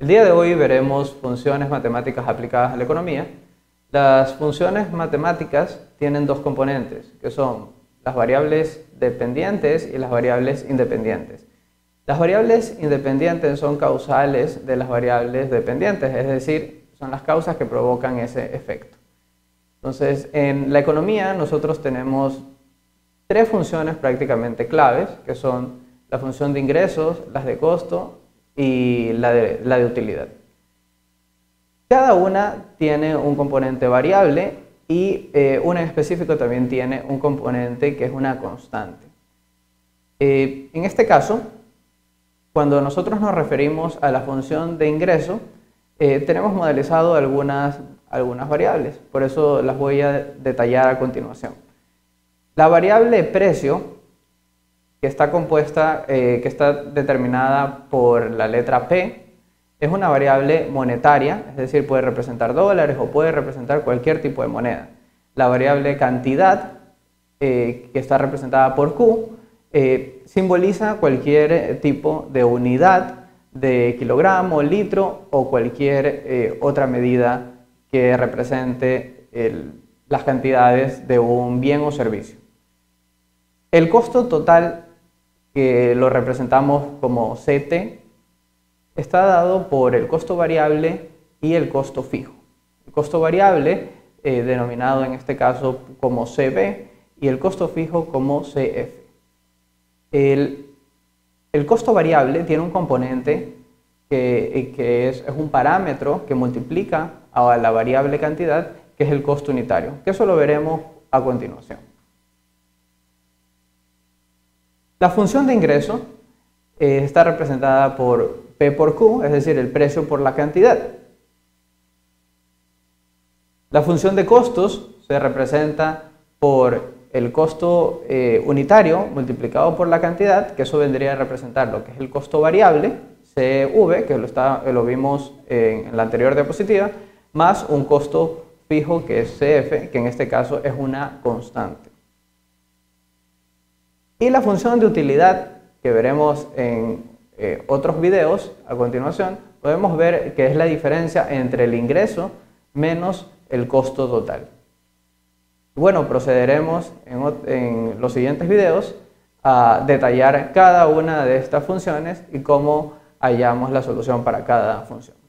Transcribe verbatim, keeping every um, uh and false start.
día de hoy veremos funciones matemáticas aplicadas a la economía. Las funciones matemáticas tienen dos componentes, que son las variables dependientes y las variables independientes. Las variables independientes son causales de las variables dependientes, es decir, son las causas que provocan ese efecto. Entonces, en la economía nosotros tenemos tres funciones prácticamente claves, que son la función de ingresos, las de costo y la de, la de utilidad. Cada una tiene un componente variable y eh, una en específico también tiene un componente que es una constante. Eh, en este caso, cuando nosotros nos referimos a la función de ingreso, eh, tenemos modalizado algunas, algunas variables, por eso las voy a detallar a continuación. La variable precio, que está compuesta, eh, que está determinada por la letra P, es una variable monetaria, es decir, puede representar dólares o puede representar cualquier tipo de moneda. La variable cantidad, eh, que está representada por Q, eh, simboliza cualquier tipo de unidad de kilogramo, litro o cualquier eh, otra medida que represente el, las cantidades de un bien o servicio. El costo total, que lo representamos como C T, está dado por el costo variable y el costo fijo. El costo variable, eh, denominado en este caso como C B, y el costo fijo como C F. El, el costo variable tiene un componente que, que es, es un parámetro que multiplica a la variable cantidad, que es el costo unitario, que eso lo veremos a continuación. La función de ingreso eh, está representada por P por Q, es decir, el precio por la cantidad. La función de costos se representa por el costo eh, unitario multiplicado por la cantidad, que eso vendría a representar lo que es el costo variable, C V, que lo, está, lo vimos en, en la anterior diapositiva, más un costo fijo que es C F, que en este caso es una constante. Y la función de utilidad, que veremos en eh, otros videos a continuación, podemos ver que es la diferencia entre el ingreso menos el costo total. Bueno, procederemos en, en los siguientes videos a detallar cada una de estas funciones y cómo hallamos la solución para cada función.